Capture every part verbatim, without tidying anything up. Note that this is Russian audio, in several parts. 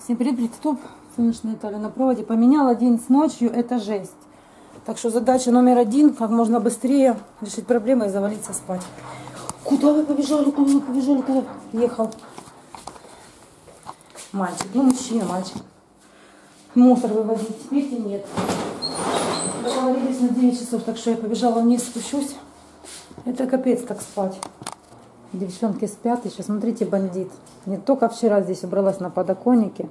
Всем привет, привет, стоп. Солнечная Италия на проводе. Поменял одиннадцать ночью, это жесть. Так что задача номер один, как можно быстрее решить проблемы и завалиться спать. Куда вы побежали, куда вы побежали, куда ехал? Мальчик, ну мужчина, мальчик. Мусор вывозить, видите, нет. Договорились на девять часов, так что я побежала вниз, спущусь. Это капец так спать. Девчонки спят еще, смотрите, бандит. Не только вчера здесь убралась на подоконнике.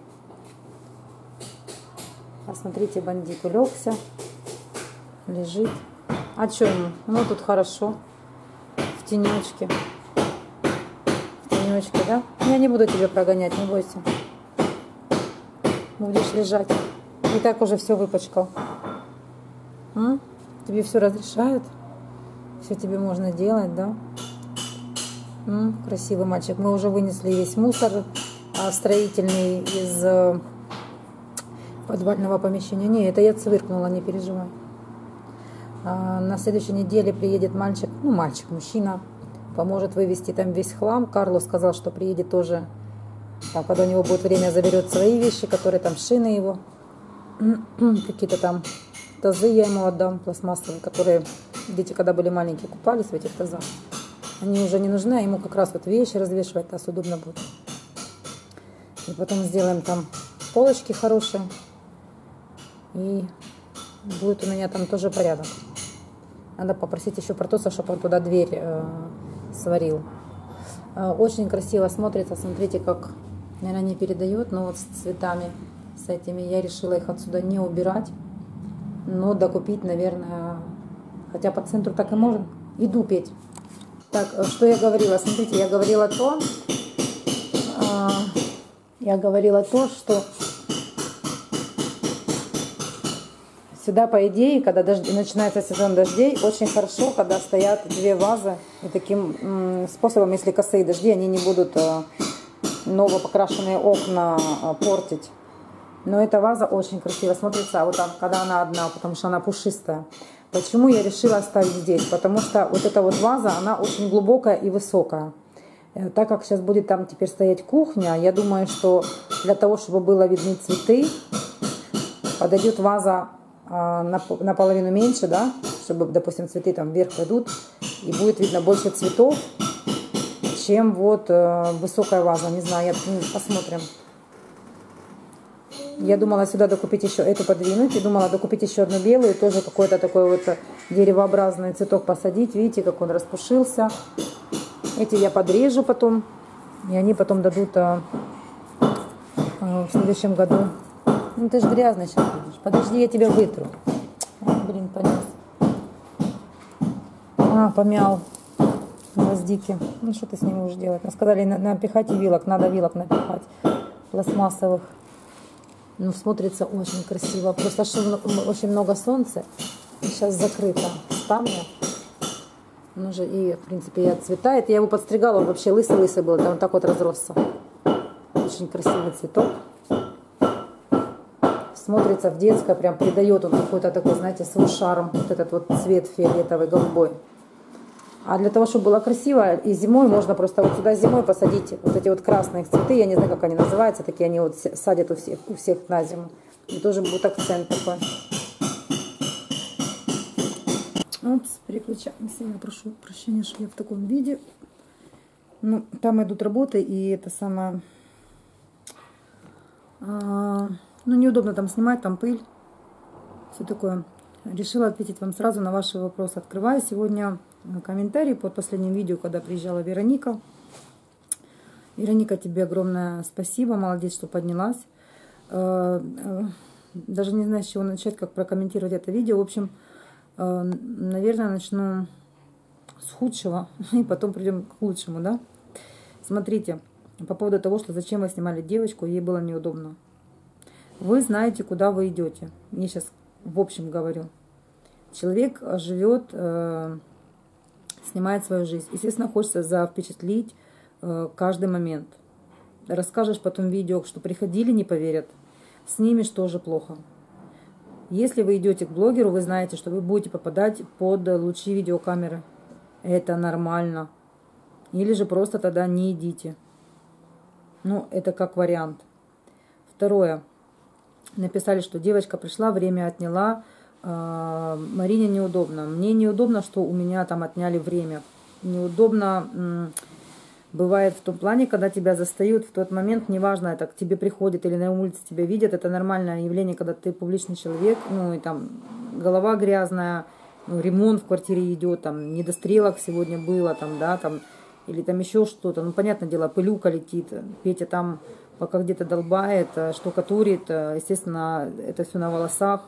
А смотрите, бандит улегся, лежит. А что ему? Ну тут хорошо, в тенечке. В тенечке, да? Я не буду тебя прогонять, не бойся. Будешь лежать. И так уже все выпачкал. А? Тебе все разрешают? Все тебе можно делать, да? М, красивый мальчик. Мы уже вынесли весь мусор а, строительный из а, подвального помещения. Не, это я цвыркнула, не переживай. А, на следующей неделе приедет мальчик, ну мальчик, мужчина, поможет вывести там весь хлам. Карло сказал, что приедет тоже, там, когда у него будет время, заберет свои вещи, которые там, шины его, какие-то там тазы я ему отдам, пластмассовые, которые дети, когда были маленькие, купались в этих тазах. Они уже не нужны, а ему как раз вот вещи развешивать, так удобно будет. И потом сделаем там полочки хорошие. И будет у меня там тоже порядок. Надо попросить еще Протоса, чтобы он туда дверь э, сварил. Э, очень красиво смотрится. Смотрите, как, наверное, не передает, но вот с цветами, с этими. Я решила их отсюда не убирать, но докупить, наверное, хотя по центру так и можно. Иду петь. Так, что я говорила? Смотрите, я говорила то, э, я говорила то, что сюда, по идее, когда дожди, начинается сезон дождей, очень хорошо, когда стоят две вазы. И таким м, способом, если косые дожди, они не будут э, новопокрашенные окна э, портить. Но эта ваза очень красиво смотрится, вот там, когда она одна, потому что она пушистая. Почему я решила оставить здесь? Потому что вот эта вот ваза, она очень глубокая и высокая. Так как сейчас будет там теперь стоять кухня, я думаю, что для того, чтобы было видны цветы, подойдет ваза наполовину меньше, да, чтобы, допустим, цветы там вверх пойдут, и будет видно больше цветов, чем вот высокая ваза. Не знаю, я, посмотрим. Я думала сюда докупить еще эту подвинуть, и думала докупить еще одну белую, тоже какой-то такой вот деревообразный цветок посадить. Видите, как он распушился. Эти я подрежу потом, и они потом дадут а, а, в следующем году. Ну ты же грязный сейчас будешь. Подожди, я тебя вытру. А, блин, понес. А, помял гвоздики. Ну что ты с ними будешь делать? Нам сказали напихать и вилок, надо вилок напихать пластмассовых. Ну, смотрится очень красиво. Просто что очень много солнца. И сейчас закрыто ставня. Он уже и, в принципе, и отцветает. Я его подстригала, он вообще лысый-лысый был. Он так вот разросся. Очень красивый цветок. Смотрится в детское, прям придает он какой-то такой, знаете, свой шарм. Вот этот вот цвет фиолетовый, голубой. А для того, чтобы было красиво, и зимой можно просто вот сюда зимой посадить вот эти вот красные цветы. Я не знаю, как они называются. Такие они вот садят у всех, у всех на зиму. И тоже будет акцент такой. Опс, переключаемся. Я прошу прощения, что я в таком виде. Ну, там идут работы, и это самое... А, ну, неудобно там снимать, там пыль. Все такое. Решила ответить вам сразу на ваши вопросы. Открываю сегодня комментарий под последним видео, когда приезжала Вероника. Вероника, тебе огромное спасибо. Молодец, что поднялась. Даже не знаю, с чего начать, как прокомментировать это видео. В общем, наверное, начну с худшего, и потом придем к лучшему, да? Смотрите, по поводу того, что зачем вы снимали девочку, ей было неудобно. Вы знаете, куда вы идете. Я сейчас в общем говорю. Человек живет, э, снимает свою жизнь. Естественно, хочется завпечатлить э, каждый момент. Расскажешь потом видео, что приходили, не поверят. Снимешь, тоже плохо. Если вы идете к блогеру, вы знаете, что вы будете попадать под лучи видеокамеры. Это нормально. Или же просто тогда не идите. Ну, это как вариант. Второе. Написали, что девочка пришла, время отняла. Марине неудобно. Мне неудобно, что у меня там отняли время. Неудобно бывает в том плане, когда тебя застают в тот момент, неважно, это к тебе приходит или на улице тебя видят, это нормальное явление, когда ты публичный человек, ну и там голова грязная, ну, ремонт в квартире идет, там недострелок сегодня было, там, да, там, или там еще что-то. Ну, понятное дело, пылюка летит, Петя там пока где-то долбает, штукатурит, естественно, это все на волосах.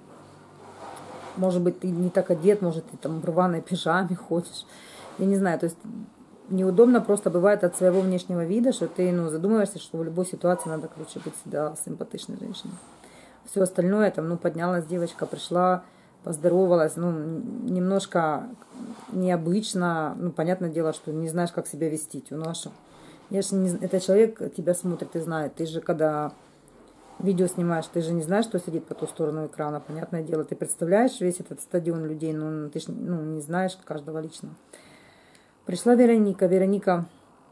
Может быть, ты не так одет, может, ты там в рваной пижаме ходишь. Я не знаю, то есть неудобно просто бывает от своего внешнего вида, что ты, ну, задумываешься, что в любой ситуации надо, короче, быть всегда симпатичной женщиной. Все остальное, там, ну, поднялась девочка, пришла, поздоровалась, ну, немножко необычно, ну, понятное дело, что не знаешь, как себя вести, ну, а что? Я же не, это человек тебя смотрит и знает, ты же, когда видео снимаешь, ты же не знаешь, что сидит по ту сторону экрана, понятное дело, ты представляешь весь этот стадион людей, но ты же, ну, не знаешь каждого лично. Пришла Вероника, Вероника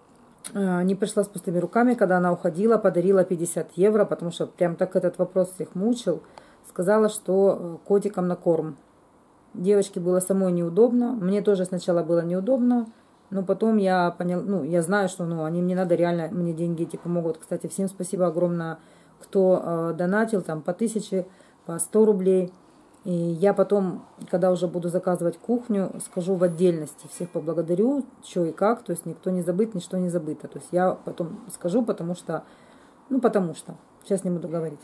э, не пришла с пустыми руками, когда она уходила, подарила пятьдесят евро, потому что прям так этот вопрос всех мучил, сказала, что котикам на корм. Девочке было самой неудобно, мне тоже сначала было неудобно, но потом я поняла, ну, я знаю, что, ну, они мне надо реально, мне деньги эти помогут. Кстати, всем спасибо огромное, кто э, донатил там по тысяче, по сто рублей. И я потом, когда уже буду заказывать кухню, скажу в отдельности, всех поблагодарю, что и как, то есть никто не забыт, ничто не забыто. То есть я потом скажу, потому что, ну, потому что, сейчас не буду говорить.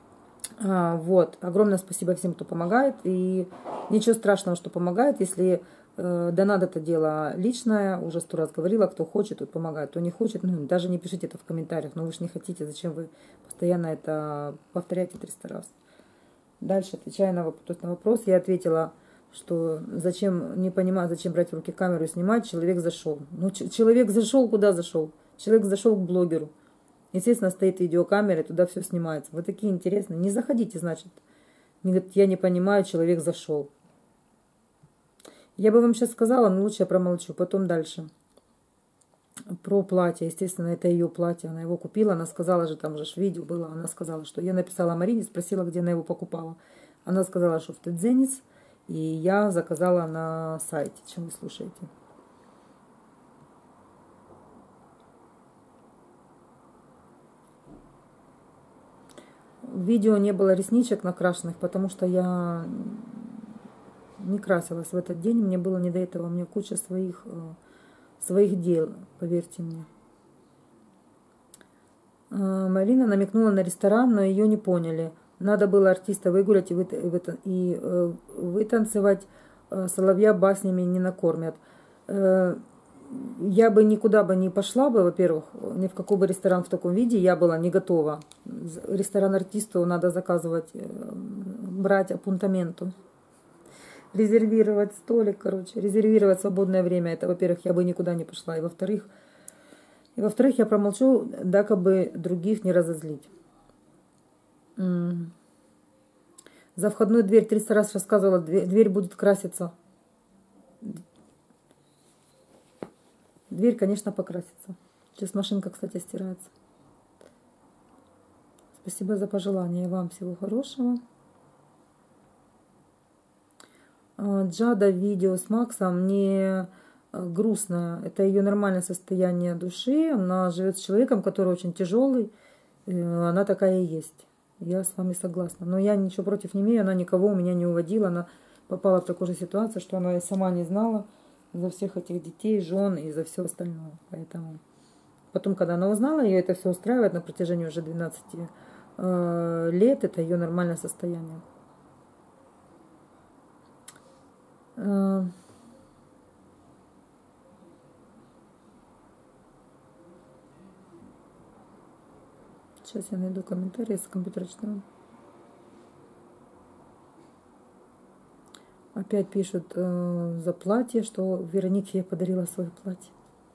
А, вот, огромное спасибо всем, кто помогает, и ничего страшного, что помогает, если э, донат это дело личное, уже сто раз говорила, кто хочет, тот помогает, кто не хочет, ну, даже не пишите это в комментариях, но вы же не хотите, зачем вы постоянно это повторяете триста раз. Дальше, отвечая на вопрос, на вопрос, я ответила, что зачем, не понимаю, зачем брать в руки камеру и снимать, человек зашел. Ну, человек зашел, куда зашел? Человек зашел к блогеру. Естественно, стоит видеокамера, и туда все снимается. Вы такие интересные. Не заходите, значит. Я не понимаю, человек зашел. Я бы вам сейчас сказала, но лучше я промолчу. Потом дальше. Про платье. Естественно, это ее платье. Она его купила. Она сказала же, там же видео было. Она сказала, что я написала Марине, спросила, где она его покупала. Она сказала, что в Тедзенец. И я заказала на сайте. Чем вы слушаете? В видео не было ресничек накрашенных, потому что я не красилась в этот день. Мне было не до этого. У меня куча своих... своих дел, поверьте мне. Марина намекнула на ресторан, но ее не поняли. Надо было артиста выгулять и, вы, и э, вытанцевать. Соловья баснями не накормят. Э, я бы никуда бы не пошла бы, во-первых, ни в какой бы ресторан в таком виде, я была не готова. Ресторан артисту надо заказывать, э, брать апунтаменту. Резервировать столик, короче, резервировать свободное время. Это, во-первых, я бы никуда не пошла. И во-вторых, и во-вторых, я промолчу, да, как бы других не разозлить. М-м. За входную дверь триста раз рассказывала, дверь, дверь будет краситься. Дверь, конечно, покрасится. Сейчас машинка, кстати, стирается. Спасибо за пожелания. Вам всего хорошего. Джада видео с Максом не грустно. Это ее нормальное состояние души. Она живет с человеком, который очень тяжелый. Она такая и есть. Я с вами согласна. Но я ничего против не имею. Она никого у меня не уводила. Она попала в такую же ситуацию, что она и сама не знала за всех этих детей, жен и за все остальное. Поэтому потом, когда она узнала, ее это все устраивает на протяжении уже двенадцати э, лет. Это ее нормальное состояние. Сейчас я найду комментарии с компьютерочного. Опять пишут э, за платье, что Веронике я подарила свое платье.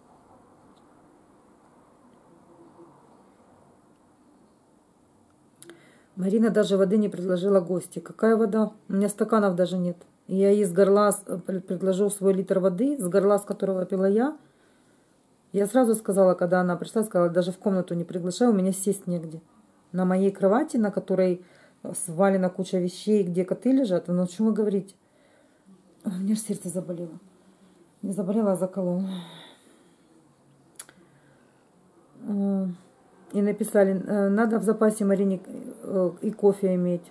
Марина даже воды не предложила гости. Какая вода? У меня стаканов даже нет. Я ей с горла предложу свой литр воды, с горла, с которого пила я. Я сразу сказала, когда она пришла, сказала, даже в комнату не приглашаю, у меня сесть негде. На моей кровати, на которой свалена куча вещей, где коты лежат. Ну, о чем вы говорите? Ой, у меня же сердце заболело. Не заболело, а закололо. И написали, надо в запасе Марине и кофе иметь.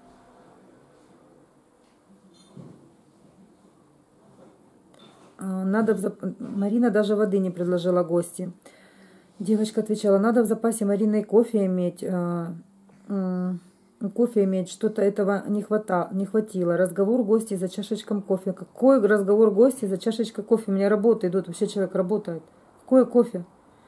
Надо в зап... Марина даже воды не предложила гости. Девочка отвечала, надо в запасе Марины и кофе иметь. Кофе иметь, что-то этого не, хвата... не хватило. Разговор гости за чашечком кофе. Какой разговор гости за чашечкой кофе? У меня работа идут, вообще человек работает. Какое кофе?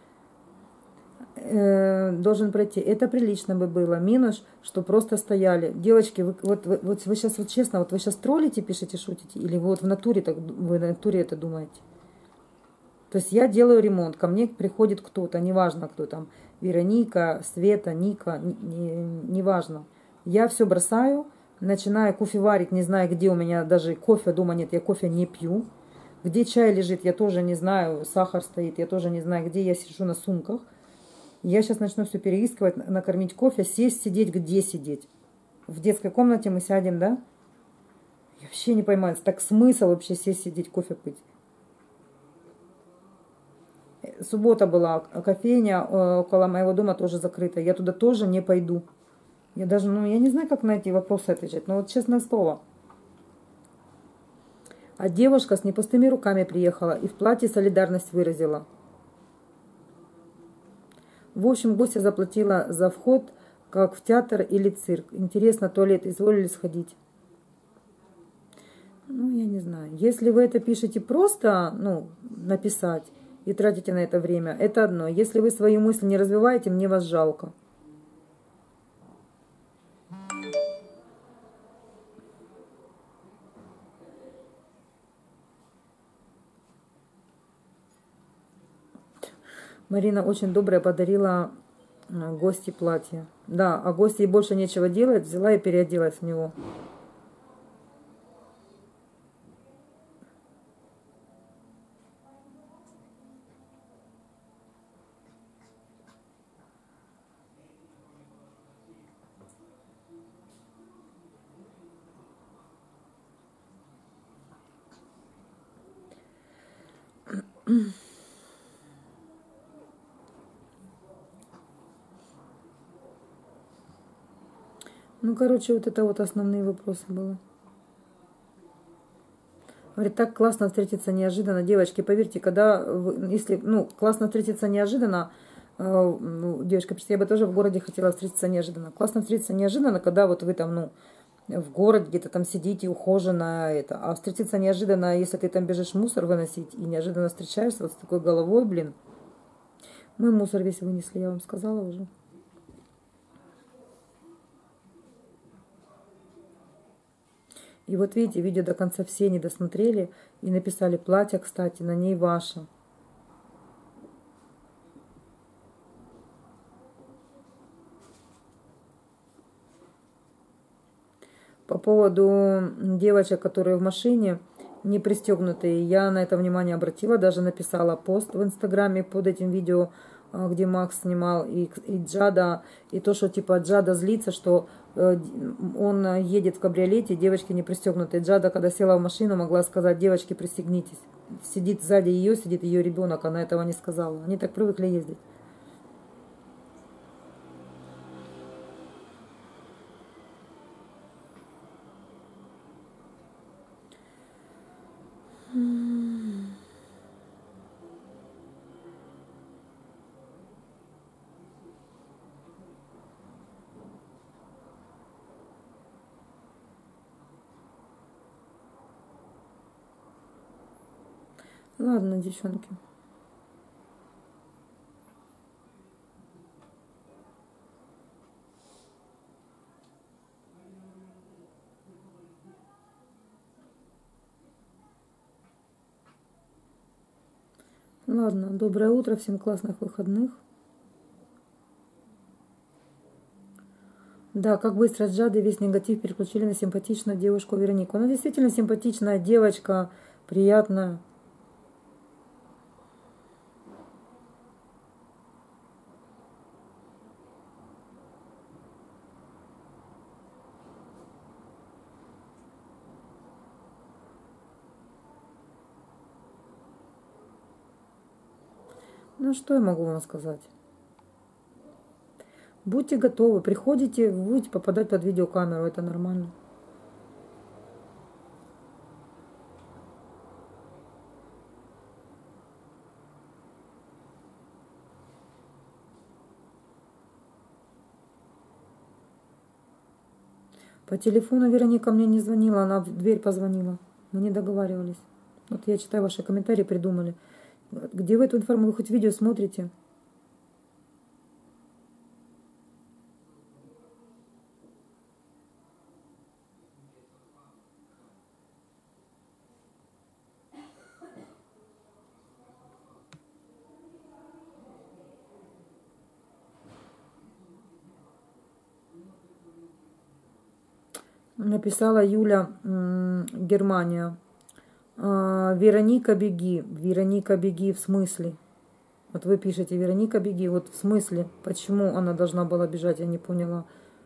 Должен пройти. Это прилично бы было. Минус, что просто стояли. Девочки, вы, вот, вот, вот вы сейчас, вот честно, вот вы сейчас троллите, пишете, шутите? Или вы вот в натуре, так, вы на натуре это думаете? То есть я делаю ремонт, ко мне приходит кто-то, неважно кто там, Вероника, Света, Ника, неважно. Не, не я все бросаю, начинаю кофе варить, не знаю, где у меня даже кофе дома нет, я кофе не пью. Где чай лежит, я тоже не знаю, сахар стоит, я тоже не знаю, где я сижу на сумках. Я сейчас начну все переискивать, накормить кофе, сесть, сидеть, где сидеть. В детской комнате мы сядем, да? Я вообще не поймаю, так смысл вообще сесть, сидеть, кофе пить. Суббота была, кофейня около моего дома тоже закрыта. Я туда тоже не пойду. Я даже, ну, я не знаю, как на эти вопросы отвечать. Но вот честное слово. А девушка с непустыми руками приехала и в платье солидарность выразила. В общем, гостья заплатила за вход, как в театр или цирк. Интересно, туалет изволили сходить? Ну, я не знаю. Если вы это пишете просто, ну, написать и тратите на это время, это одно. Если вы свои мысли не развиваете, мне вас жалко. Марина очень добрая, подарила гости платье. Да, а гости больше нечего делать, взяла и переоделась в него. Ну, короче, вот это вот основные вопросы были. Говорит, так классно встретиться неожиданно. Девочки, поверьте, когда, вы, если, ну, классно встретиться неожиданно, э, ну, девочка, я бы тоже в городе хотела встретиться неожиданно. Классно встретиться неожиданно, когда вот вы там, ну, в городе где-то там сидите, ухоженно, это. А встретиться неожиданно, если ты там бежишь мусор выносить и неожиданно встречаешься вот с такой головой, блин. Мы мусор весь вынесли, я вам сказала уже. И вот видите, видео до конца все не досмотрели и написали платье, кстати, на ней ваше. По поводу девочек, которые в машине не пристегнутые, я на это внимание обратила, даже написала пост в Инстаграме под этим видео, где Макс снимал, и, и Джада, и то, что типа Джада злится, что э, он едет в кабриолете, девочки не пристегнутые. Джада, когда села в машину, могла сказать: девочки, пристегнитесь. Сидит сзади ее, сидит ее ребенок, она этого не сказала. Они так привыкли ездить. Ладно, девчонки. Ладно, доброе утро, всем классных выходных. Да, как быстро с Джады весь негатив переключили на симпатичную девушку Веронику. Она действительно симпатичная девочка, приятная. Ну, что я могу вам сказать? Будьте готовы, приходите, вы будете попадать под видеокамеру, это нормально. По телефону Вероника мне не звонила, она в дверь позвонила. Мы не договаривались. Вот я читаю ваши комментарии, придумали. Где вы эту информацию? Вы хоть видео смотрите? Написала Юля, Германия. Вероника, беги. Вероника, беги в смысле? Вот вы пишете, Вероника, беги. Вот в смысле? Почему она должна была бежать? Я не поняла.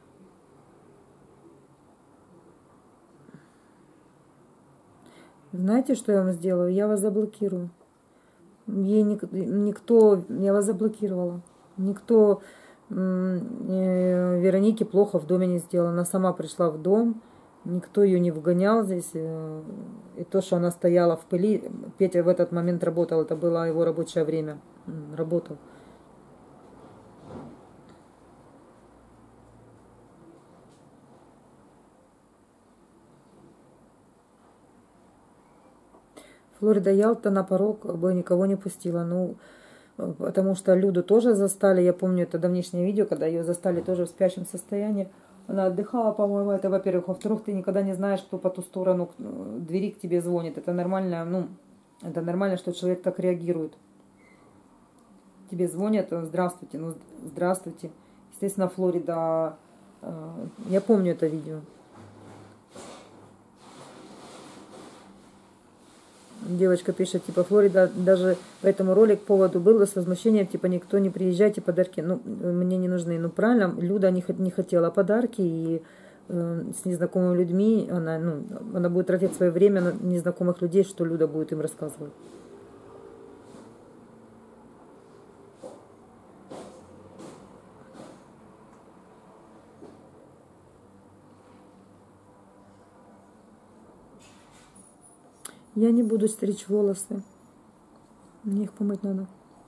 Знаете, что я вам сделаю? Я вас заблокирую. Ей никто... Я вас заблокировала. Никто... Веронике плохо в доме не сделала. Она сама пришла в дом, никто ее не вгонял здесь. И то, что она стояла в пыли, Петя в этот момент работал, это было его рабочее время. Работал. Флорида Ялта на порог бы никого не пустила. Ну, потому что Люду тоже застали. Я помню это давнишнее видео, когда ее застали тоже в спящем состоянии. Она отдыхала, по-моему, это во-первых. Во-вторых, ты никогда не знаешь, кто по ту сторону двери к тебе звонит. Это нормально, ну, это нормально, что человек так реагирует. Тебе звонят, здравствуйте, ну, здравствуйте. Естественно, Флорида, я помню это видео. Девочка пишет, типа, Флорида, даже по этому ролик поводу было с возмущением, типа, никто не приезжайте, подарки, ну, мне не нужны. Ну, правильно, Люда не, не хотела подарки, и э, с незнакомыми людьми она, ну, она будет тратить свое время на незнакомых людей, что Люда будет им рассказывать. Я не буду стричь волосы. Мне их помыть надо.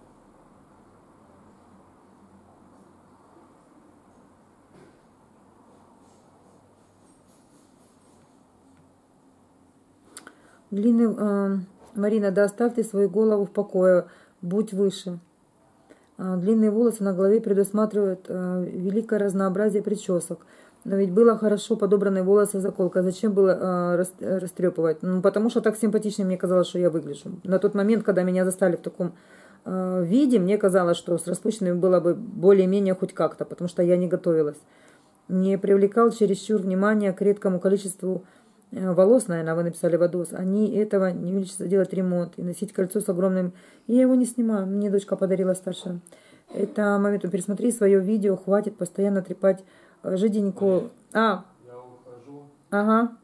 Длинный, э, Марина, да оставь ты свою голову в покое, будь выше. Э, длинные волосы на голове предусматривают э, великое разнообразие причесок. Но ведь было хорошо подобранные волосы, заколка. Зачем было э, растрепывать? Ну, потому что так симпатичнее мне казалось, что я выгляжу. На тот момент, когда меня застали в таком э, виде, мне казалось, что с распущенными было бы более-менее хоть как-то, потому что я не готовилась. Не привлекал чересчур внимания к редкому количеству э, волос, наверное, вы написали водос. Они этого не увеличатся делать ремонт и носить кольцо с огромным... И я его не снимаю, мне дочка подарила старшая. Это момент, пересмотри свое видео, хватит постоянно трепать жиденькую. А. Я ухожу. Ага.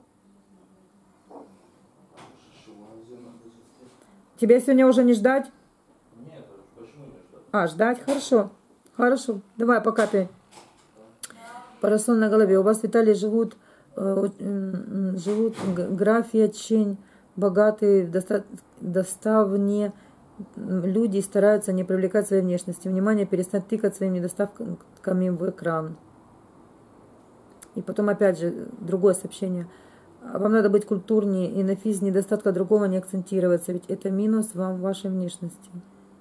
Тебя сегодня уже не ждать? Нет, почему не ждать? А, ждать? Хорошо. Хорошо. Давай, пока ты. Парасон на голове. У вас в Италии живут, э, живут графия, чень, богатые, доста доставне люди стараются не привлекать своей внешности. Внимание, перестать тыкать своими недостатками в экран. И потом опять же другое сообщение. Вам надо быть культурнее и на физ недостатка другого не акцентироваться, ведь это минус вам в вашей внешности.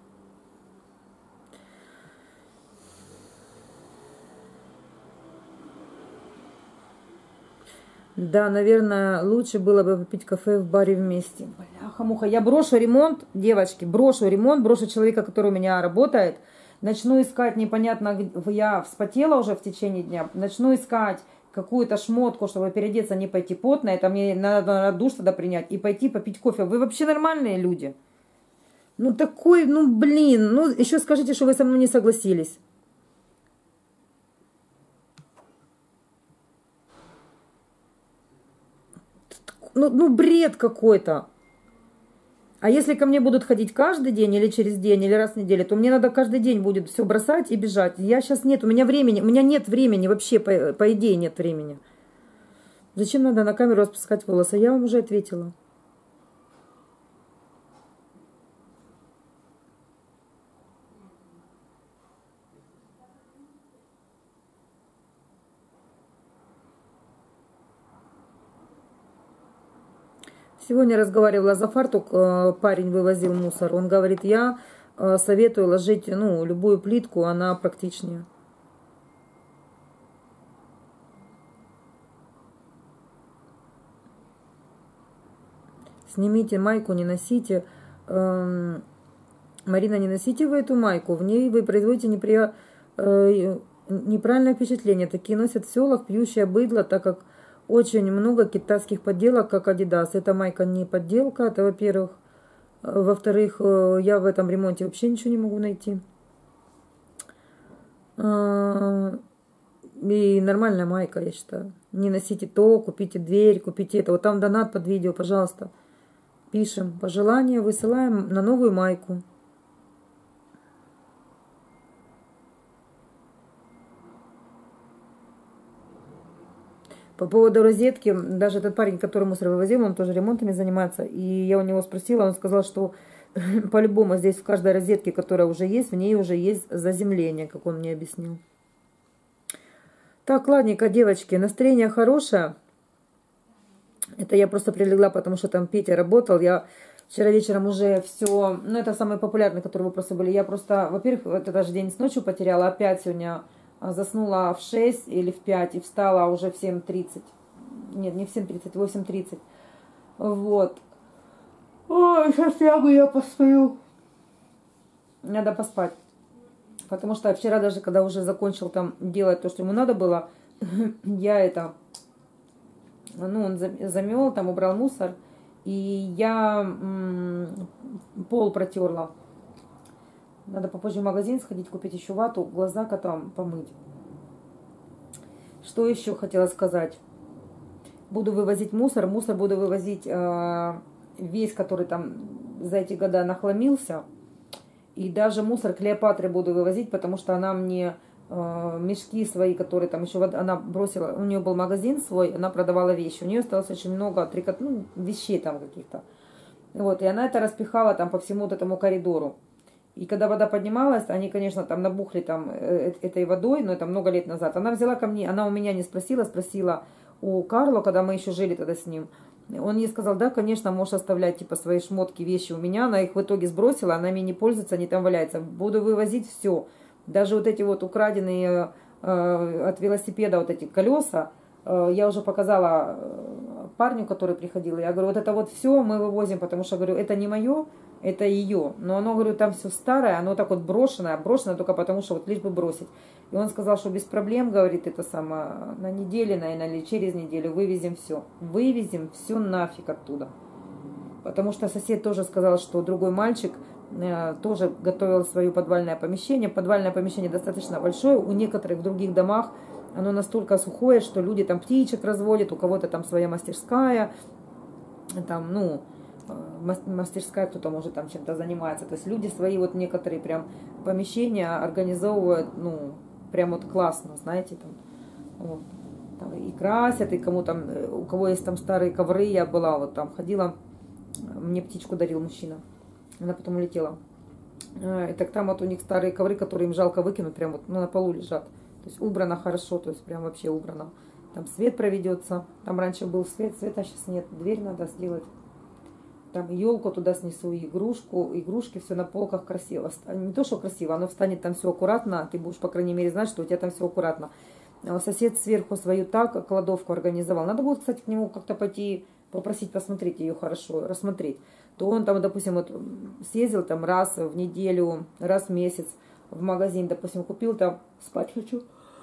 Да, наверное, лучше было бы попить кафе в баре вместе. Бляха-муха. Я брошу ремонт, девочки, брошу ремонт, брошу человека, который у меня работает. Начну искать непонятно, я вспотела уже в течение дня, начну искать какую-то шмотку, чтобы переодеться, не пойти потно, это мне надо душ тогда принять и пойти попить кофе. Вы вообще нормальные люди? Ну такой, ну блин, ну еще скажите, что вы со мной не согласились. Ну, ну бред какой-то. А если ко мне будут ходить каждый день или через день, или раз в неделю, то мне надо каждый день будет все бросать и бежать. Я сейчас нет, у меня времени, у меня нет времени вообще, по, по идее нет времени. Зачем надо на камеру распускать волосы? Я вам уже ответила. Сегодня разговаривала за фартук, парень вывозил мусор. Он говорит, я советую ложить, ну, любую плитку, она практичнее. Снимите майку, не носите. Марина, не носите вы эту майку. В ней вы производите непри... неправильное впечатление. Такие носят в селах пьющее быдло, так как очень много китайских подделок, как Adidas. Эта майка не подделка, это во-первых. Во-вторых, я в этом ремонте вообще ничего не могу найти. И нормальная майка, я считаю. Не носите то, купите дверь, купите это. Вот там донат под видео, пожалуйста. Пишем пожелания, высылаем на новую майку. По поводу розетки, даже этот парень, который мусор вывозил, он тоже ремонтами занимается. И я у него спросила, он сказал, что по-любому здесь в каждой розетке, которая уже есть, в ней уже есть заземление, как он мне объяснил. Так, ладненько, девочки, настроение хорошее. Это я просто прилегла, потому что там Петя работал. Я вчера вечером уже все... Ну, это самые популярные, которые вопросы были. Я просто, во-первых, это даже день с ночью потеряла. Опять сегодня заснула в шесть или в пять и встала уже в семь тридцать. Нет, не в семь тридцать, в восемь тридцать. Вот. Ой, сейчас лягу, я посплю. Надо поспать. Потому что вчера даже, когда уже закончил там делать то, что ему надо было, я это... Ну, он замел, там убрал мусор, и я м, пол протерла. Надо попозже в магазин сходить, купить еще вату, глаза котам помыть. Что еще хотела сказать? Буду вывозить мусор. Мусор буду вывозить э, весь, который там за эти года нахламился. И даже мусор Клеопатры буду вывозить, потому что она мне... мешки свои, которые там еще она бросила, у нее был магазин свой, она продавала вещи, у нее осталось очень много трикот, ну, вещей там каких-то. Вот, и она это распихала там по всему вот этому коридору. И когда вода поднималась, они, конечно, там набухли там этой водой, но это много лет назад. Она взяла ко мне, она у меня не спросила, спросила у Карло, когда мы еще жили тогда с ним. Он ей сказал, да, конечно, можешь оставлять типа свои шмотки, вещи у меня. Она их в итоге сбросила, она ими не пользуется, они там валяются. Буду вывозить все. Даже вот эти вот украденные э, от велосипеда вот эти колеса, э, я уже показала парню, который приходил. Я говорю, вот это вот все мы вывозим, потому что, говорю, это не мое, это ее. Но оно, говорю, там все старое, оно так вот брошенное, брошено только потому, что вот лишь бы бросить. И он сказал, что без проблем, говорит, это самое, на неделе, наверное, или через неделю вывезем все. Вывезем все нафиг оттуда. Потому что сосед тоже сказал, что другой мальчик э, тоже готовил свое подвальное помещение. Подвальное помещение достаточно большое. У некоторых в других домах оно настолько сухое, что люди там птичек разводят, у кого-то там своя мастерская, там, ну, мастерская, кто-то может там чем-то занимается. То есть люди свои вот некоторые прям помещения организовывают, ну, прям вот классно, знаете, там, вот, там и красят, и кому там, у кого есть там старые ковры, я была вот там, ходила, мне птичку дарил мужчина, она потом улетела. И так там вот у них старые ковры, которые им жалко выкинуть, прям вот, ну, на полу лежат. То есть убрано хорошо, то есть прям вообще убрано. Там свет проведется, там раньше был свет, света сейчас нет, дверь надо сделать. Там елку туда снесу, и игрушку, игрушки, все на полках красиво. Не то, что красиво, оно встанет там все аккуратно, ты будешь, по крайней мере, знать, что у тебя там все аккуратно. Сосед сверху свою так кладовку организовал. Надо будет, кстати, к нему как-то пойти, попросить посмотреть ее хорошо, рассмотреть. То он там, допустим, вот съездил там раз в неделю, раз в месяц в магазин, допустим, купил там, спать хочу.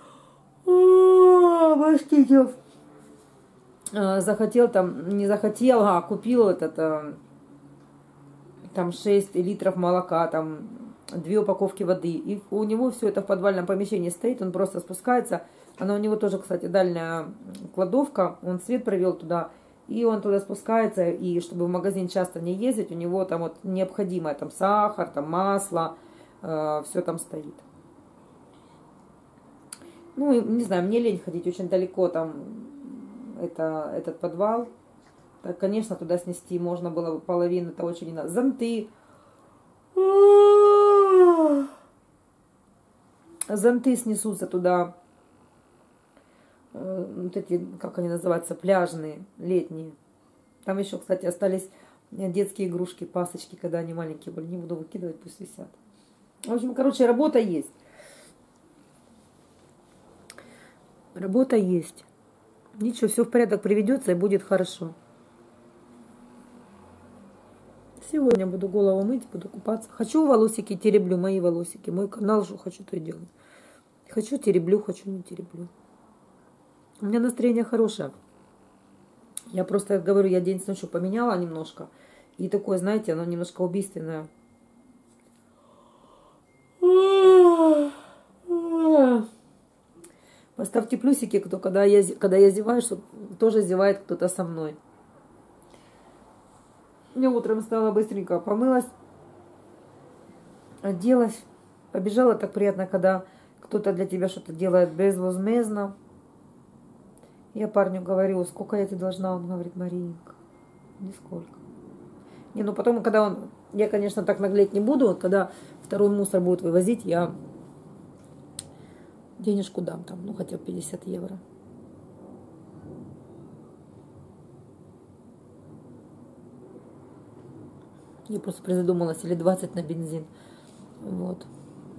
Простите. Захотел там, не захотел, а купил этот, там шесть литров молока, там две упаковки воды. И у него все это в подвальном помещении стоит, он просто спускается. Она у него тоже, кстати, дальняя кладовка, он свет провел туда. И он туда спускается, и чтобы в магазин часто не ездить, у него там вот необходимое, там сахар, там масло, э, все там стоит. Ну, и, не знаю, мне лень ходить очень далеко, там, это, этот подвал. Так, конечно, туда снести можно было бы половину, это очень не надо. Зонты. Зонты снесутся туда. Вот эти, как они называются, пляжные, летние. Там еще, кстати, остались детские игрушки, пасочки, когда они маленькие были. Не буду выкидывать, пусть висят. В общем, короче, работа есть. Работа есть. Ничего, все в порядок приведется и будет хорошо. Сегодня буду голову мыть, буду купаться. Хочу волосики, тереблю, мои волосики. Мой канал, что хочу, то и делаю. Хочу, тереблю, хочу, не тереблю. У меня настроение хорошее. Я просто говорю, я день с ночью поменяла немножко. И такое, знаете, оно немножко убийственное. Поставьте плюсики, кто, когда, я, когда я зеваю, чтобы тоже зевает кто-то со мной. Я утром встала быстренько, помылась, оделась, побежала. Так приятно, когда кто-то для тебя что-то делает безвозмездно. Я парню говорю, сколько я тебе должна? Он говорит, Маринка, нисколько. Не, ну потом, когда он, я, конечно, так наглеть не буду, когда второй мусор будет вывозить, я денежку дам там, ну хотя бы пятьдесят евро. Я просто призадумалась, или двадцать на бензин. Вот.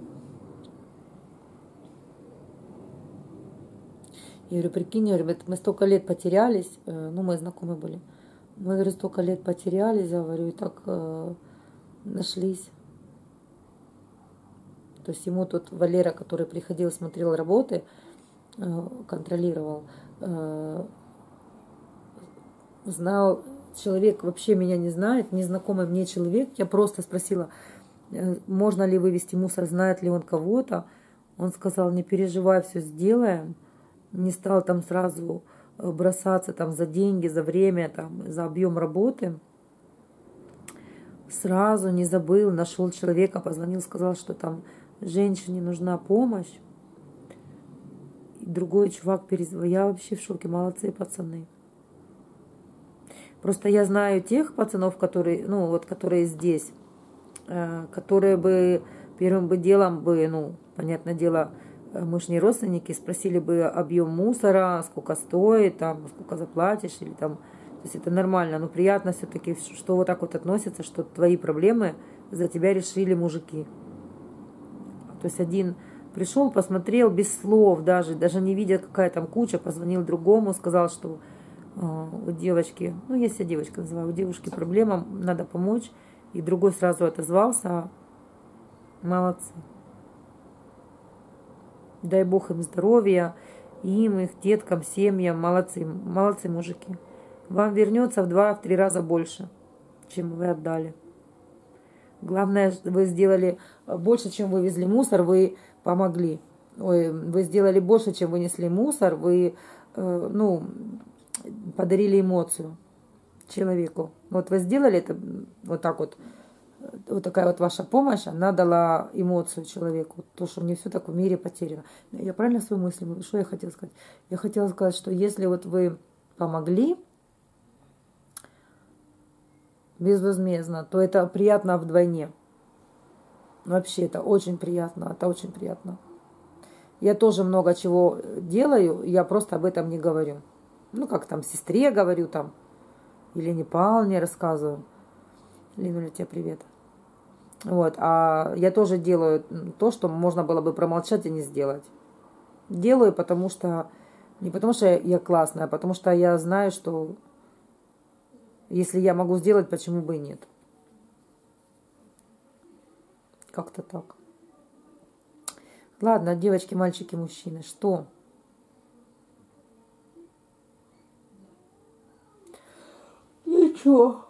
Я говорю, прикинь, я говорю, мы столько лет потерялись, ну, мы знакомы были. Мы, говорю, столько лет потерялись, я говорю, и так э, нашлись. То есть ему тот Валера, который приходил, смотрел работы, э, контролировал, э, знал, человек вообще меня не знает, незнакомый мне человек. Я просто спросила, э, можно ли вывести мусор, знает ли он кого-то. Он сказал, не переживай, все сделаем. Не стал там сразу бросаться там за деньги, за время, там, за объем работы. Сразу не забыл, нашел человека, позвонил, сказал, что там женщине нужна помощь. И другой чувак перезвонил. Я вообще в шоке. Молодцы, пацаны. Просто я знаю тех пацанов, которые, ну, вот, которые здесь, которые бы первым бы делом бы, ну, понятное дело, мы ж не родственники, спросили бы объем мусора, сколько стоит, там, сколько заплатишь, или там, то есть это нормально, но приятно все-таки, что вот так вот относятся, что твои проблемы за тебя решили мужики. То есть один пришел, посмотрел без слов даже, даже не видя, какая там куча, позвонил другому, сказал, что э, у девочки, ну, если девочка называю, у девушки проблема, надо помочь, и другой сразу отозвался, молодцы. Дай Бог им здоровья, им, их деткам, семьям. Молодцы, молодцы мужики. Вам вернется в два-три раза больше, чем вы отдали. Главное, вы сделали больше, чем вывезли мусор, вы помогли. Ой, вы сделали больше, чем вынесли мусор, вы э, ну, подарили эмоцию человеку. Вот вы сделали это вот так вот. Вот такая вот ваша помощь, она дала эмоцию человеку. То, что не все так в мире потеряно. Я правильно свою мысль? Что я хотела сказать? Я хотела сказать, что если вот вы помогли безвозмездно, то это приятно вдвойне. Вообще, это очень приятно. Это очень приятно. Я тоже много чего делаю, я просто об этом не говорю. Ну, как там, сестре говорю там, или не Павловне рассказываю. Линуля, тебе привет. Вот, а я тоже делаю то, что можно было бы промолчать и не сделать. Делаю, потому что, не потому что я классная, а потому что я знаю, что если я могу сделать, почему бы и нет. Как-то так. Ладно, девочки, мальчики, мужчины, что? Ничего.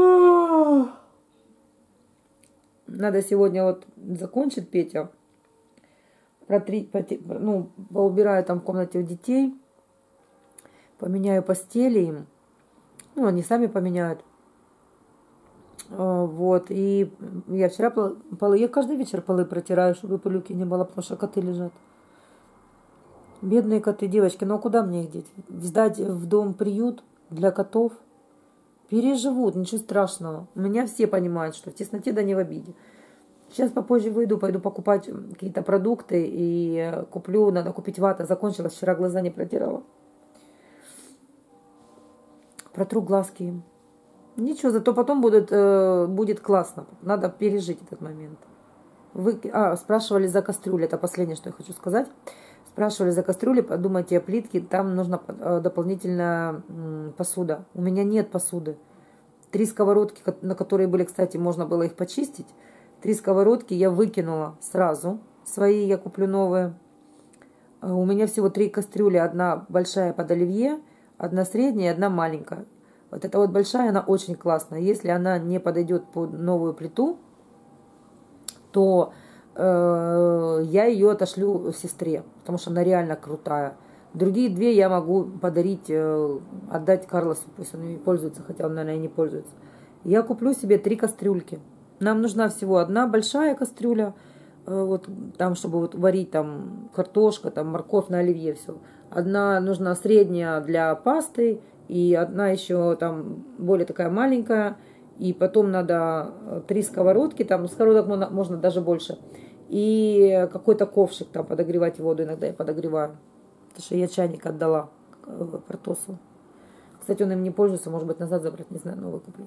Надо сегодня вот закончить, Петя. Протри, ну, поубираю там в комнате у детей. Поменяю постели им. Ну, они сами поменяют. Вот, и я вчера полы, я каждый вечер полы протираю, чтобы пылюки не было, потому что коты лежат. Бедные коты, девочки, ну а куда мне их деть? Сдать в дом приют для котов? Переживут, ничего страшного. Меня все понимают, что в тесноте да не в обиде. Сейчас попозже выйду, пойду покупать какие-то продукты и куплю, надо купить вата. Закончилась, вчера глаза не протирала. Протру глазки им. Ничего, зато потом будет, э, будет классно. Надо пережить этот момент. Вы, а, спрашивали за кастрюлю. Это последнее, что я хочу сказать. Спрашивали за кастрюли, подумайте о плитке. Там нужна дополнительная посуда. У меня нет посуды. Три сковородки, на которые были, кстати, можно было их почистить. Три сковородки я выкинула сразу. Свои я куплю новые. У меня всего три кастрюли. Одна большая под оливье, одна средняя и одна маленькая. Вот эта вот большая, она очень классная. Если она не подойдет под новую плиту, то э, я ее отошлю сестре, потому что она реально крутая. Другие две я могу подарить, э, отдать Карлосу, пусть он ими пользуется, хотя он, наверное, и не пользуется. Я куплю себе три кастрюльки. Нам нужна всего одна большая кастрюля, э, вот там, чтобы вот варить там картошка, там морковь на оливье, все. Одна нужна средняя для пасты, и одна еще там более такая маленькая. И потом надо три сковородки, там сковородок можно, можно даже больше. И какой-то ковшик там подогревать воду, иногда я подогреваю. Потому что я чайник отдала Портосу. Кстати, он им не пользуется, может быть, назад забрать, не знаю, новый куплю.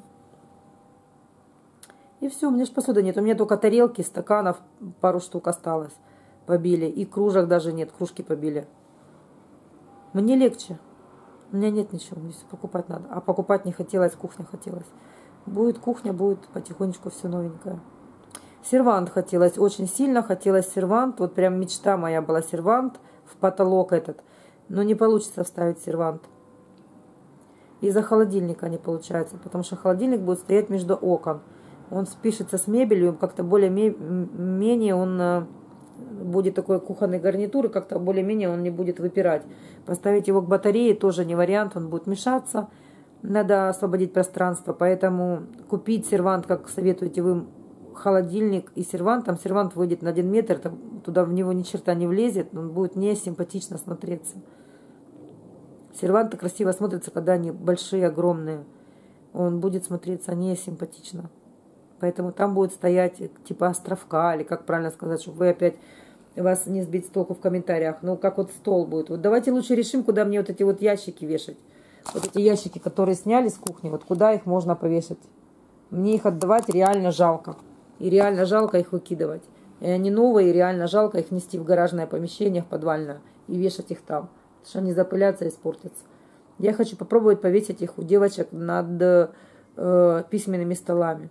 И все, у меня же посуды нет. У меня только тарелки, стаканов, пару штук осталось. Побили. И кружек даже нет, кружки побили. Мне легче. У меня нет ничего, мне все покупать надо. А покупать не хотелось, кухня хотелось. Будет кухня, будет потихонечку все новенькое. Сервант хотелось, очень сильно хотелось сервант. Вот прям мечта моя была сервант в потолок этот. Но не получится вставить сервант. Из-за холодильника не получается, потому что холодильник будет стоять между окон. Он спишется с мебелью, как-то более-менее он будет такой кухонный гарнитур, и как-то более-менее он не будет выпирать. Поставить его к батарее тоже не вариант, он будет мешаться. Надо освободить пространство, поэтому купить сервант, как советуете вы, холодильник и сервант. Там сервант выйдет на один метр, там, туда в него ни черта не влезет, он будет не симпатично смотреться. Серванты красиво смотрятся, когда они большие, огромные. Он будет смотреться не симпатично. Поэтому там будет стоять типа островка, или как правильно сказать, чтобы вы опять вас не сбить с толку в комментариях. Ну, как вот стол будет. Вот давайте лучше решим, куда мне вот эти вот ящики вешать. Вот эти ящики, которые сняли с кухни, вот куда их можно повешать. Мне их отдавать реально жалко. И реально жалко их выкидывать. И они новые, и реально жалко их нести в гаражное помещение, в подвальное, и вешать их там. Потому что они запылятся и испортятся. Я хочу попробовать повесить их у девочек над э, письменными столами.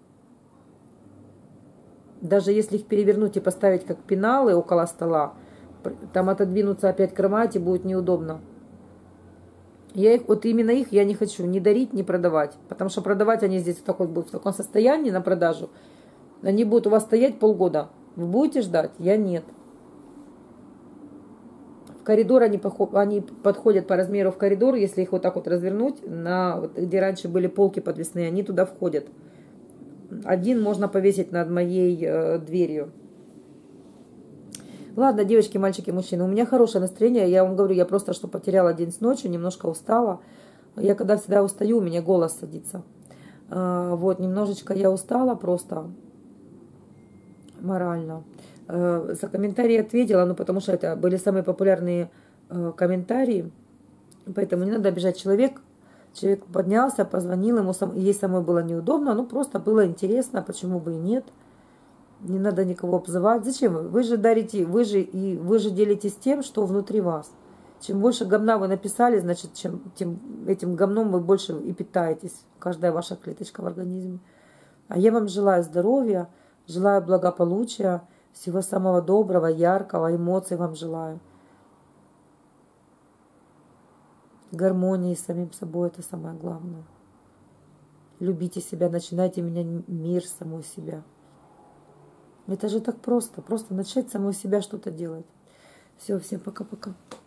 Даже если их перевернуть и поставить как пеналы около стола, там отодвинуться опять кровати будет неудобно. Я их, вот именно их я не хочу ни дарить, ни продавать. Потому что продавать они здесь в, такой, будут в таком состоянии на продажу. Они будут у вас стоять полгода. Вы будете ждать? Я нет. В коридор они, они подходят по размеру в коридор. Если их вот так вот развернуть, на, вот, где раньше были полки подвесные, они туда входят. Один можно повесить над моей э, дверью. Ладно, девочки, мальчики, мужчины, у меня хорошее настроение. Я вам говорю, я просто что потеряла день с ночью, немножко устала. Я когда всегда устаю, у меня голос садится. Э, вот, немножечко я устала просто морально. Э, за комментарии ответила, ну, потому что это были самые популярные э, комментарии. Поэтому не надо обижать человека. Человек поднялся, позвонил, ему сам, ей самой было неудобно, ну просто было интересно, почему бы и нет. Не надо никого обзывать. Зачем вы? Вы же дарите, вы же, и вы же делитесь тем, что внутри вас. Чем больше говна вы написали, значит, чем, тем этим говном вы больше и питаетесь. Каждая ваша клеточка в организме. А я вам желаю здоровья, желаю благополучия, всего самого доброго, яркого, эмоций вам желаю. Гармонии с самим собой, это самое главное. Любите себя, начинайте менять мир самой себя. Это же так просто. Просто начать самой себя что-то делать. Все, всем пока-пока.